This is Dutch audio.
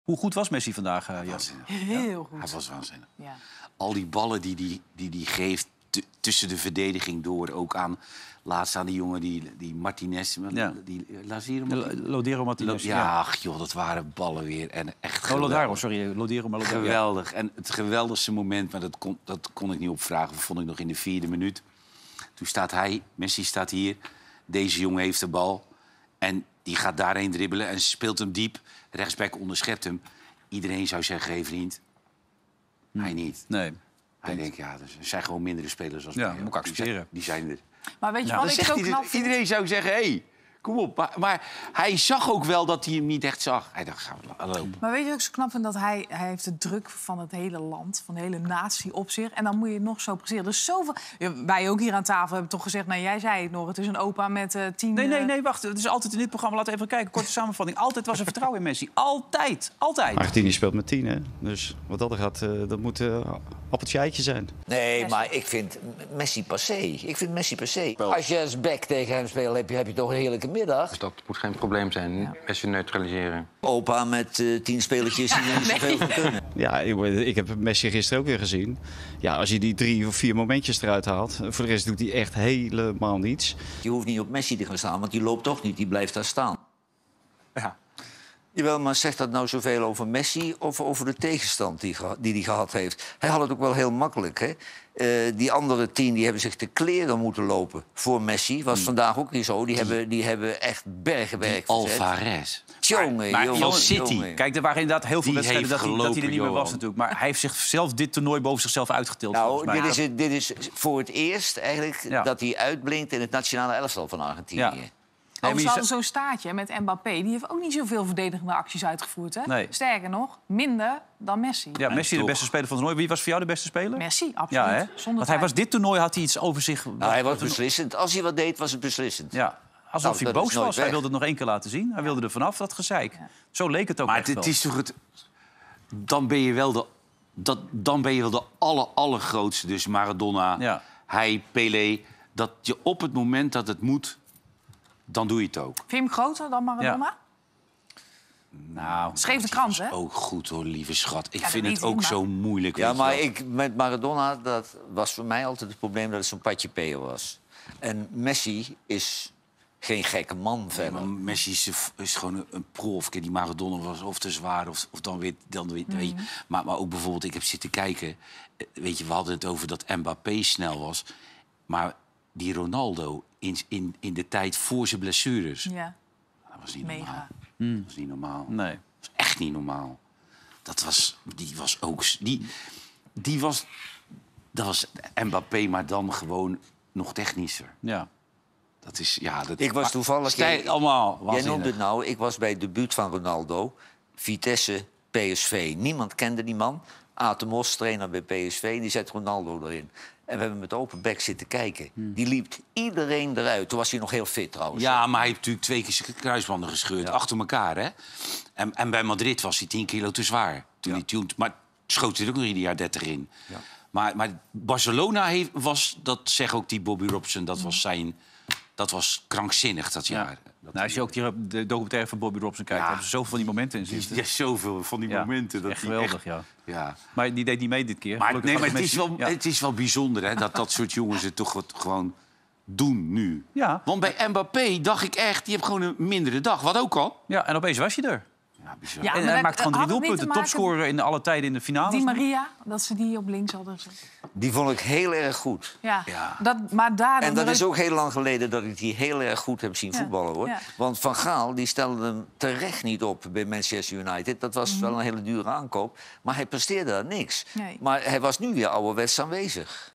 Hoe goed was Messi vandaag, Jas? Waanzinnig. Heel goed. Hij was waanzinnig. Ja. Al die ballen die geeft tussen de verdediging door. Ook aan laatst aan die jongen, die Martinez. Ja. Die Laziro. Lodero Martinez. Ja, ach, joh, dat waren ballen weer. En echt Lodero, sorry. Lodero, maar Lodero. geweldig. En het geweldigste moment, maar dat kon ik niet opvragen. Vond ik nog in de 4e minuut. Toen staat Messi staat hier. Deze jongen heeft de bal. En die gaat daarheen dribbelen en speelt hem diep. Rechtsback onderschept hem. Iedereen zou zeggen, hey vriend. Hij niet. Nee. Hij denkt, ja, er zijn gewoon mindere spelers als Ja, mij. moet ik accepteren. Die zijn er. Maar weet je Ja, wat Dan ik zegt zo hij knap vind? iedereen zou zeggen, hey, kom op. Maar hij zag ook wel dat hij hem niet echt zag. Hij dacht, gaan we lopen. Maar weet je wat ik zo knap vind? Dat hij heeft de druk van het hele land, van de hele natie op zich. En dan moet je het nog zo presteren. Dus zoveel... Ja, wij ook hier aan tafel hebben toch gezegd... Nou, jij zei het nog, het is een opa met 10... Nee, wacht. Het is altijd in dit programma, laten we even kijken. Korte samenvatting. Altijd was er vertrouwen in Messi. Altijd. Argentinië speelt met 10, hè? Dus wat dat er gaat, dat moet appeltje eitje zijn. Nee, maar ik vind Messi passé. Ik vind Messi passé. Als je als back tegen hem speelt, heb je toch een heerlijke middag. Dus dat moet geen probleem zijn. Messi neutraliseren. Opa met 10 spelertjes die er niet zoveel van kunnen. Ja, ik heb Messi gisteren ook weer gezien. Ja, als je die 3 of 4 momentjes eruit haalt... voor de rest doet hij echt helemaal niets. Je hoeft niet op Messi te gaan staan, want die loopt toch niet. Die blijft daar staan. Ja. Jawel, maar zegt dat nou zoveel over Messi of over de tegenstand die hij gehad heeft? Hij had het ook wel heel makkelijk, hè? Die andere 10 die hebben zich te kleren moeten lopen voor Messi. Was vandaag ook niet zo. Die hebben echt bergenwerk verzet. Alvarez. Jongen, Maar jongen, City, jongen. kijk, er waren inderdaad heel veel Die wedstrijden heeft dat hij er niet gelopen, meer was Johan. natuurlijk. Maar hij heeft zichzelf dit toernooi boven zichzelf uitgetild. volgens Nou, mij. dit is voor het eerst eigenlijk Ja. dat hij uitblinkt in het nationale elftal van Argentinië. Ja. Oh, maar ze je hadden zo'n staatje met Mbappé. Die heeft ook niet zoveel verdedigende acties uitgevoerd. Hè? Nee. Sterker nog, minder dan Messi. Ja, Messi de toch. beste speler van het toernooi. Wie was voor jou de beste speler? Messi, absoluut. Ja, hè? Zonder Want hij was twijfel. dit toernooi had hij iets over zich. Nou, hij was beslissend. Als hij wat deed, was het beslissend. Ja, alsof Nou, hij dat is boos nooit was. Hij weg. wilde het nog 1 keer laten zien. Hij wilde er vanaf, dat gezeik. Zo leek het ook Maar echt het wel. is toch het... Dan ben je wel de allergrootste. Dus Maradona, Ja. hij, Pelé. Dat je op het moment dat het moet, dan doe je het ook. Vind je hem groter dan Maradona? Nou, Schreef de krant, hè? Ook goed hoor, lieve schat. Ik dat vind weet het ik, ook maar- zo moeilijk. Ja, weet je maar wel. met Maradona, dat was voor mij altijd het probleem dat het zo'n patje peer was. En Messi is geen gekke man verder. Maar Messi is gewoon een prof. Kijk, die Maradona was of te zwaar of dan weer... weet je. Maar ook bijvoorbeeld, ik heb zitten kijken... Weet je, we hadden het over dat Mbappé snel was. Maar die Ronaldo in de tijd voor zijn blessures... Ja, Dat was niet normaal. mega. Dat was niet normaal. nee. Dat was echt niet normaal. Die was ook... Dat was Mbappé, maar dan gewoon nog technischer. Ja. Dat is... Ja, dat, Ik was toevallig... allemaal Jij waanzinnig. noemde het nou, ik was bij het debuut van Ronaldo. Vitesse, PSV. Niemand kende die man. Atemos, trainer bij PSV, die zet Ronaldo erin. En we hebben met open bek zitten kijken. Die liep iedereen eruit. Toen was hij nog heel fit trouwens. Ja, maar hij heeft natuurlijk 2 keer zijn kruisbanden gescheurd. Achter elkaar, hè? En bij Madrid was hij 10 kilo te zwaar. Maar schoot hij er ook nog ieder jaar 30 in. Ja. Maar Barcelona was, dat zegt ook die Bobby Robson... dat was krankzinnig dat jaar. Nou, als je ook de documentaire van Bobby Robson kijkt... Ja. hebben ze zoveel van die momenten in zitten. Ja, zoveel van die Ja, momenten. Dat echt die geweldig, ja. Ja. Maar die deed niet mee dit keer. Maar, Gelukkig nee, maar was het is Messi- wel, Ja. het is wel bijzonder hè, dat soort jongens het toch gewoon doen nu. Ja. Want bij Mbappé dacht ik echt, die heeft gewoon een mindere dag. Wat ook al. Ja, en opeens was je er. Ja, bizar. Ja, En maar hij dat- maakt gewoon 3 had het niet doelpunten. te maken- Topscorer in alle tijden in de finale. Die Maria, dat ze die op links hadden gezet. Die vond ik heel erg goed. Ja, Ja. maar daar... En dat is ook heel lang geleden dat ik die heel erg goed heb zien Ja, voetballen, hoor. ja. Want Van Gaal die stelde hem terecht niet op bij Manchester United. Dat was wel een hele dure aankoop. Maar hij presteerde daar niks. Nee. Maar hij was nu weer ouderwets aanwezig.